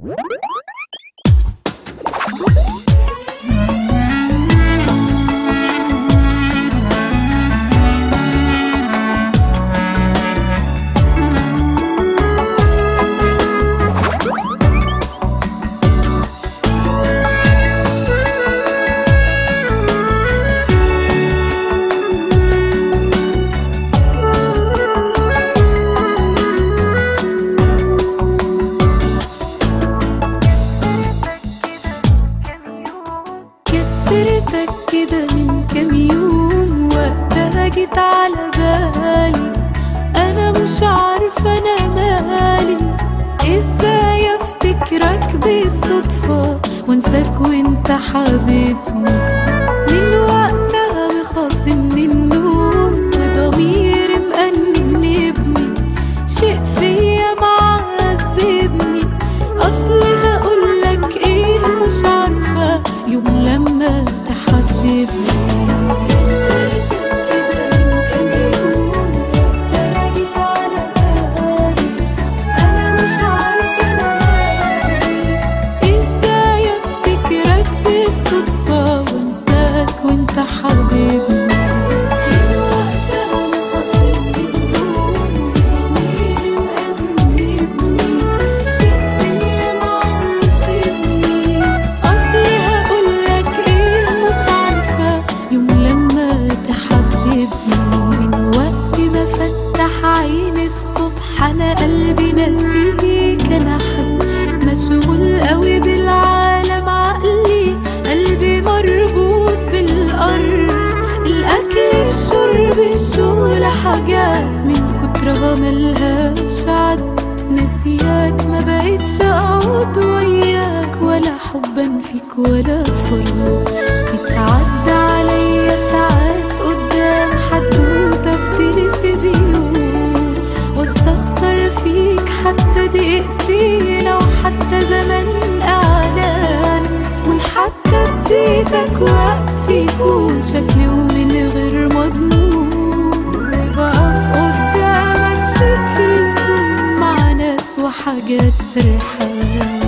سيرتك كده من كام يوم، وقتها جيت على بالي. انا مش عارفة انا مالي، ازاي افتكرك بالصدفة وانساك وانت حبيبني. من وقتها مخاصمني النوم وضميري مأنبني، شيء فيا معذبني. اصلي هقولك ايه مش عارفة يوم لما تحاسبني. حبيبني من وقتها مخاصمني النوم وضميري مأنبني، شيء فيا معذبني. أصلي هقولك إيه مش عارفة يوم لما تحاسبني. من وقت ما فتح عيني الصبح أنا قلبي ناسيك، أنا حد مشغول قوي بالعالم، قلبي مربوط بالأرض. الأكل الشرب الشغل حاجات من كترها ملهاش عد. نسياك ما بقتش أقعد وياك، ولا حبا فيك ولا فرق. تتعدى عليا ساعات قدام حدوتة في تلفزيون، واستخسر فيك حتى دقيقتين أو حتى زمن إعلان. وإن حتى اديتك وقت يكون شكلي ومن غير مضمون، وبقف قدامك فكري يكون مع ناس وحاجات سرحان.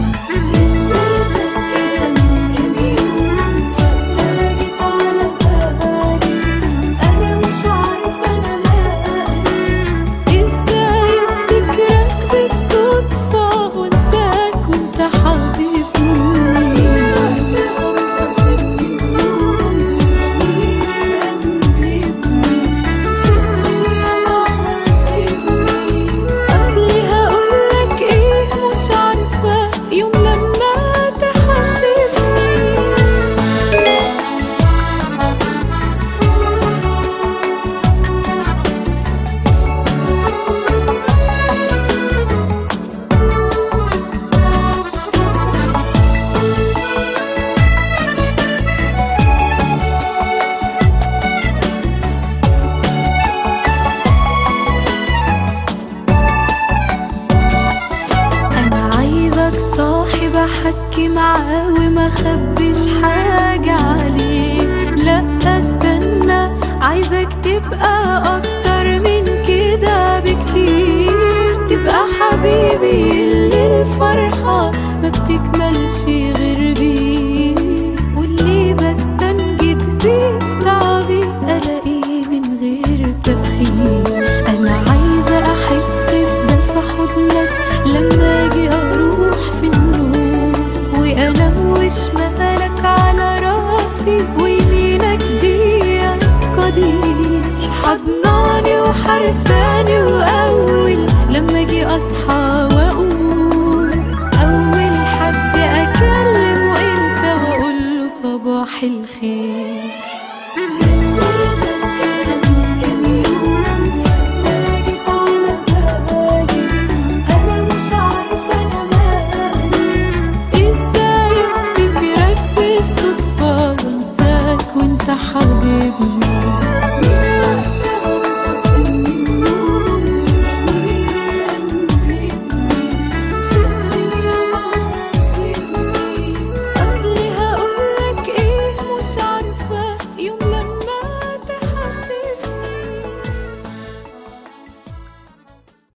احكي معاه وما خبيش حاجة عليه. لا استنى، عايزك تبقى اكتر من كده بكتير. تبقى حبيبي اللي الفرحة ما بتكملش غير بيه، واللي بستنجد بيه في تعبي الاقيه من غير تأخير. انا عايزة احس بدفى حضنك لما اجي اروح في النوم، وانام وشمالك على راسي ويمينك دي قدير. حضناني وحرساني، واول لما اجي اصحى